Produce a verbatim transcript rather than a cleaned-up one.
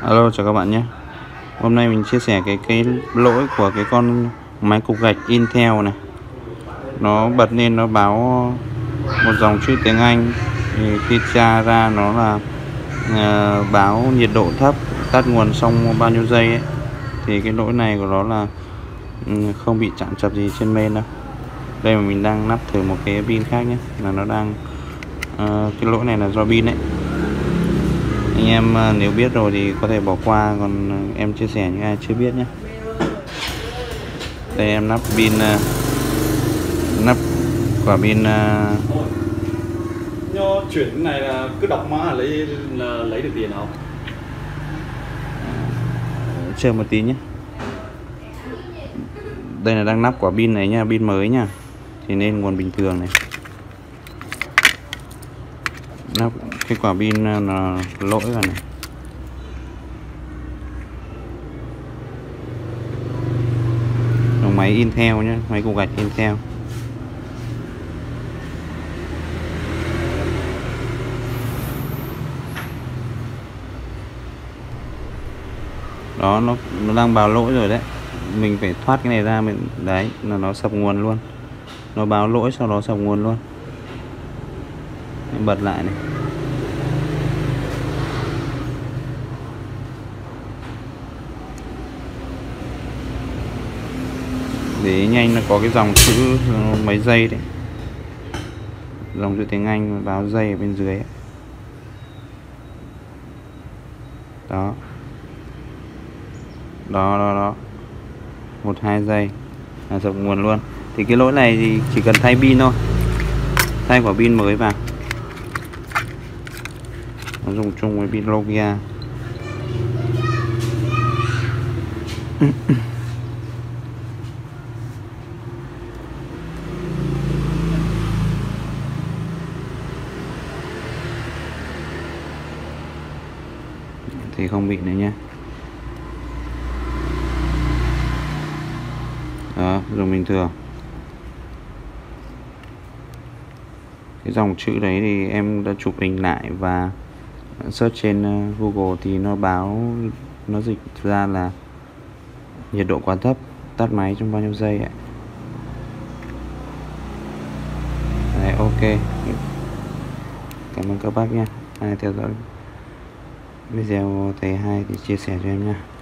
Alo, chào các bạn nhé. Hôm nay mình chia sẻ cái cái lỗi của cái con máy cục gạch Intel này. Nó bật lên nó báo một dòng chữ tiếng Anh, thì khi tra ra nó là uh, báo nhiệt độ thấp, tắt nguồn xong bao nhiêu giây ấy. Thì cái lỗi này của nó là um, không bị chạm chập gì trên main đâu. Đây mà mình đang lắp thử một cái pin khác nhé, là nó đang uh, cái lỗi này là do pin đấy. Anh em nếu biết rồi thì có thể bỏ qua, còn em chia sẻ những ai chưa biết nhé. Đây em lắp pin, lắp quả pin. Do chuyển cái này là cứ đọc mã là lấy là lấy được tiền không? Chờ một tí nhé. Đây là đang lắp quả pin này nha, pin mới nha, thì nên nguồn bình thường này. Lắp cái quả pin là lỗi rồi này. Máy Intel nhé, máy cục gạch Intel. Đó, nó, nó đang báo lỗi rồi đấy. Mình phải thoát cái này ra, mình đấy là nó sập nguồn luôn. Nó báo lỗi sau đó sập nguồn luôn. Em bật lại này. Để ý nhanh, nó có cái dòng chữ mấy giây đấy, dòng chữ tiếng Anh báo giây ở bên dưới ấy. Đó. Đó đó đó. Một hai giây là dập nguồn luôn. Thì cái lỗi này thì chỉ cần thay pin thôi. Thay quả pin mới vào. Nó dùng chung với pin Nokia. Thì không bị nữa nhé. Đó, dùng bình thường. Cái dòng chữ đấy thì em đã chụp hình lại và search trên Google thì nó báo, nó dịch ra là nhiệt độ quá thấp, tắt máy trong bao nhiêu giây ạ. Đấy, ok. Cảm ơn các bác nha. Ai theo dõi video thấy hay thì chia sẻ cho em nha.